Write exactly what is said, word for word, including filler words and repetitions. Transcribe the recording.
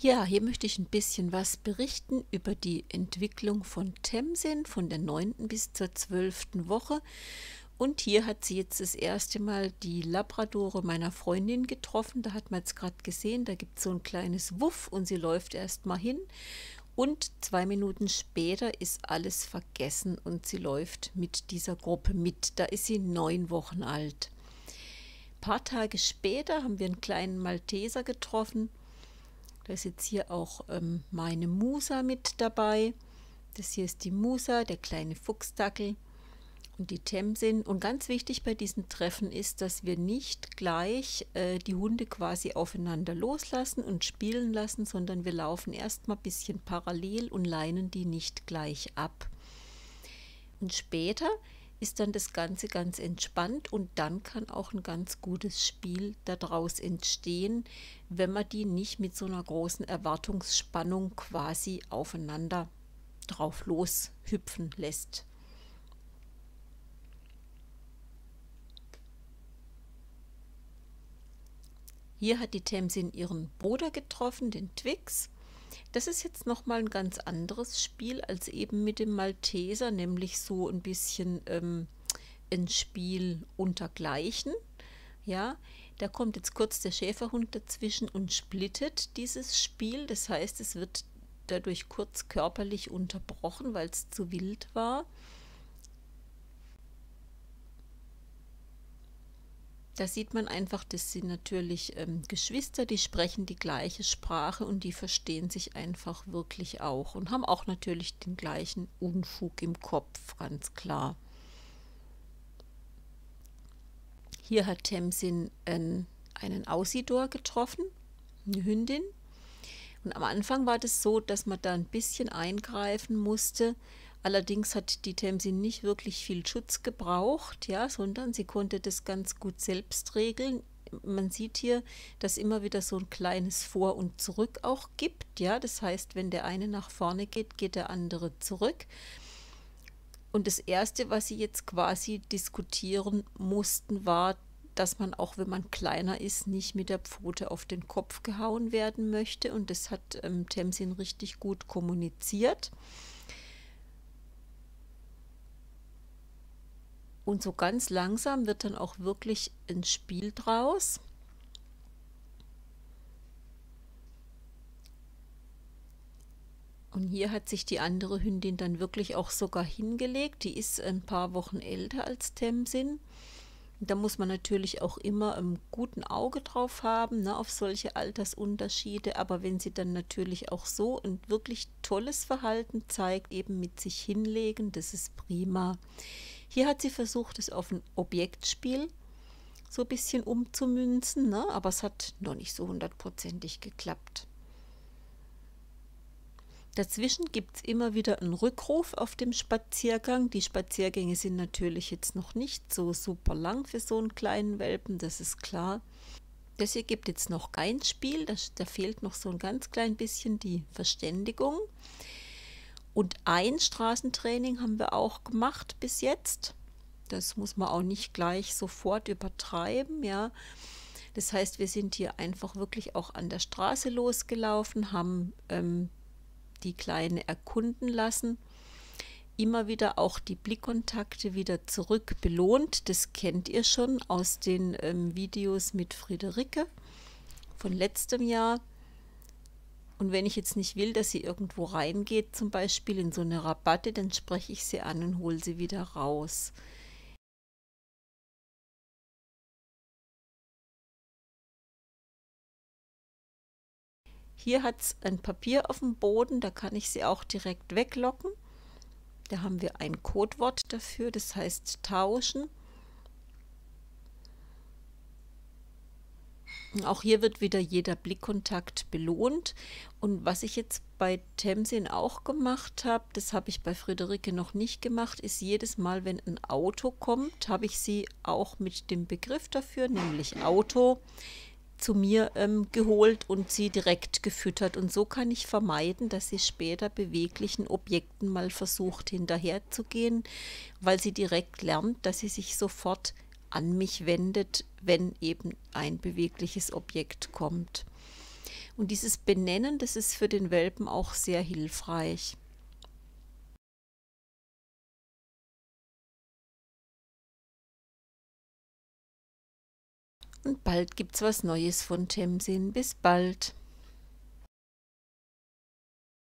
Ja, hier möchte ich ein bisschen was berichten über die Entwicklung von Temsin von der neunten bis zur zwölften Woche. Und hier hat sie jetzt das erste Mal die Labradore meiner Freundin getroffen. Da hat man jetzt gerade gesehen, da gibt es so ein kleines Wuff und sie läuft erst mal hin. Und zwei Minuten später ist alles vergessen und sie läuft mit dieser Gruppe mit. Da ist sie neun Wochen alt. Ein paar Tage später haben wir einen kleinen Malteser getroffen. Da ist jetzt hier auch ähm, meine Musa mit dabei. Das hier ist die Musa, der kleine Fuchsdackel und die Temsin. Und ganz wichtig bei diesen Treffen ist, dass wir nicht gleich äh, die Hunde quasi aufeinander loslassen und spielen lassen, sondern wir laufen erstmal ein bisschen parallel und leinen die nicht gleich ab. Und später ist dann das Ganze ganz entspannt und dann kann auch ein ganz gutes Spiel daraus entstehen, wenn man die nicht mit so einer großen Erwartungsspannung quasi aufeinander drauf loshüpfen lässt. Hier hat die Temsin ihren Bruder getroffen, den Twix. Das ist jetzt nochmal ein ganz anderes Spiel als eben mit dem Malteser, nämlich so ein bisschen ähm, ein Spiel untergleichen. Ja, da kommt jetzt kurz der Schäferhund dazwischen und splittet dieses Spiel. Das heißt, es wird dadurch kurz körperlich unterbrochen, weil es zu wild war. Da sieht man einfach, das sind natürlich ähm, Geschwister, die sprechen die gleiche Sprache und die verstehen sich einfach wirklich auch und haben auch natürlich den gleichen Unfug im Kopf, ganz klar. Hier hat Temsin einen, einen Ausidor getroffen, eine Hündin. Und am Anfang war das so, dass man da ein bisschen eingreifen musste. Allerdings hat die Temsin nicht wirklich viel Schutz gebraucht, ja, sondern sie konnte das ganz gut selbst regeln. Man sieht hier, dass immer wieder so ein kleines Vor und Zurück auch gibt, ja. Das heißt, wenn der eine nach vorne geht, geht der andere zurück. Und das Erste, was sie jetzt quasi diskutieren mussten, war, dass man auch, wenn man kleiner ist, nicht mit der Pfote auf den Kopf gehauen werden möchte. Und das hat ähm, Temsin richtig gut kommuniziert. Und so ganz langsam wird dann auch wirklich ein Spiel draus. Und hier hat sich die andere Hündin dann wirklich auch sogar hingelegt. Die ist ein paar Wochen älter als Temsin. Da muss man natürlich auch immer ein gutes Auge drauf haben, ne, auf solche Altersunterschiede. Aber wenn sie dann natürlich auch so ein wirklich tolles Verhalten zeigt, eben mit sich hinlegen, das ist prima. Hier hat sie versucht, es auf ein Objektspiel so ein bisschen umzumünzen, ne, aber es hat noch nicht so hundertprozentig geklappt. Dazwischen gibt es immer wieder einen Rückruf auf dem Spaziergang. Die Spaziergänge sind natürlich jetzt noch nicht so super lang für so einen kleinen Welpen, das ist klar. Das hier gibt jetzt noch kein Spiel, da, da fehlt noch so ein ganz klein bisschen die Verständigung. Und ein Straßentraining haben wir auch gemacht bis jetzt. Das muss man auch nicht gleich sofort übertreiben, ja. Das heißt, wir sind hier einfach wirklich auch an der Straße losgelaufen, haben ähm, die Kleine erkunden lassen, immer wieder auch die Blickkontakte wieder zurück belohnt. Das kennt ihr schon aus den ähm, Videos mit Friederike von letztem Jahr. Und wenn ich jetzt nicht will, dass sie irgendwo reingeht, zum Beispiel in so eine Rabatte, dann spreche ich sie an und hole sie wieder raus. Hier hat es ein Papier auf dem Boden, da kann ich sie auch direkt weglocken. Da haben wir ein Codewort dafür, das heißt tauschen. Auch hier wird wieder jeder Blickkontakt belohnt. Und was ich jetzt bei Temsin auch gemacht habe, das habe ich bei Friederike noch nicht gemacht, ist jedes Mal, wenn ein Auto kommt, habe ich sie auch mit dem Begriff dafür, nämlich Auto, zu mir ähm, geholt und sie direkt gefüttert. Und so kann ich vermeiden, dass sie später beweglichen Objekten mal versucht hinterherzugehen, weil sie direkt lernt, dass sie sich sofort an mich wendet, wenn eben ein bewegliches Objekt kommt. Und dieses Benennen, das ist für den Welpen auch sehr hilfreich. Und bald gibt's was Neues von Temsin. Bis bald.